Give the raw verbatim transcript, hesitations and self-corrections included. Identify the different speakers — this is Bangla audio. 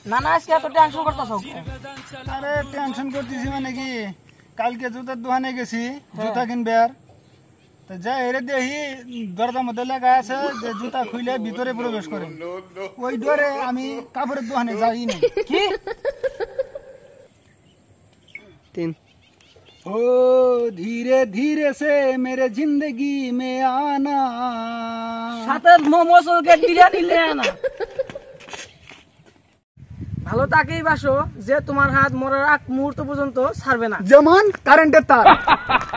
Speaker 1: না না আজকে এত টেনশন করতেছো?
Speaker 2: আরে টেনশন করতেছি মানে কি, কালকে জুতার দোকানে গেছি জুতা কিনবে, আর তো যাই এরে দেখি দরজার মধ্যে লেখা আছে যে জুতা খুলে ভিতরে প্রবেশ করে। ওই ডরে আমি কাপড়ের দোকানে যাই না।
Speaker 1: কি তিন
Speaker 2: ओ धीरे धीरे से मेरे जिंदगी में आना,
Speaker 1: সাথে মোমোস কে বিরিয়ানি নিয়ে আনা। ভালো তাকেই বাসো যে তোমার হাত মরার আগ মুহূর্ত পর্যন্ত ছাড়বে না।
Speaker 2: যেমন কারেন্টের তার।